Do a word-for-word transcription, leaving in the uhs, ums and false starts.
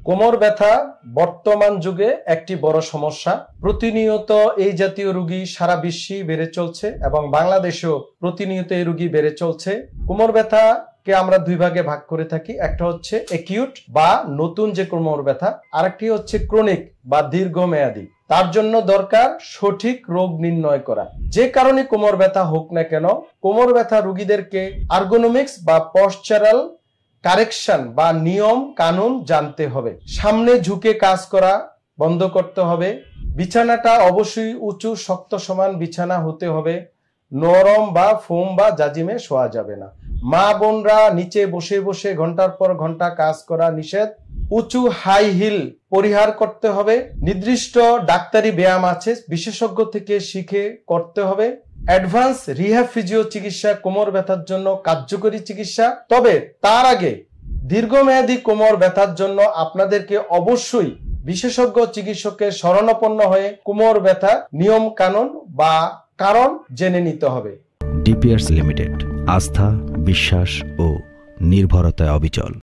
কোমর ব্যথা বর্তমান যুগে একটি বড় সমস্যা। প্রতিনিয়ত এই জাতীয় রোগী সারা বিশ্বেই বেড়ে চলছে এবং বাংলাদেশেও প্রতিনিয়ত এই রোগী বেড়ে চলছে। কোমর ব্যথা কে আমরা দুই ভাগে ভাগ করে থাকি, একটা হচ্ছে অ্যাকিউট বা নতুন যে কোমর ব্যথা, আরেকটি হচ্ছে ক্রনিক বা দীর্ঘমেয়াদী। তার জন্য দরকার সঠিক রোগ নির্ণয় করা। যে কারণে কোমর ব্যথা হোক না কেন, কোমর ব্যথা রোগীদেরকে আর্গোনমিক্স বা পশ্চারাল কারেকশন বা নিয়ম কানুন জানতে হবে। সামনে ঝুঁকে কাজ করা বন্ধ করতে হবে। বিছানাটা অবশ্যই উঁচু শক্ত সমান বিছানা হতে হবে। নরম বা ফোম বা জাজিমে শোয়া যাবে না। মা বোনরা নিচে বসে বসে ঘন্টার পর ঘন্টা কাজ করা নিষেধ। উঁচু হাই হিল পরিহার করতে হবে। নির্দিষ্ট ডাক্তারি ব্যায়াম আছে, বিশেষজ্ঞ থেকে শিখে করতে হবে। অ্যাডভান্স রিহ্যাব ফিজিও চিকিৎসা কোমর ব্যথার জন্য কার্যকরী চিকিৎসা। তবে তার আগে দীর্ঘমেয়াদী কোমর ব্যথার জন্য আপনাদেরকে অবশ্যই বিশেষজ্ঞ চিকিৎসকের শরণাপন্ন হয়ে কোমর ব্যথা নিয়ম কানুন বা কারণ জেনে নিতে হবে। ডিপিআরস লিমিটেড, আস্থা, বিশ্বাস ও নির্ভরতায় অবিচল।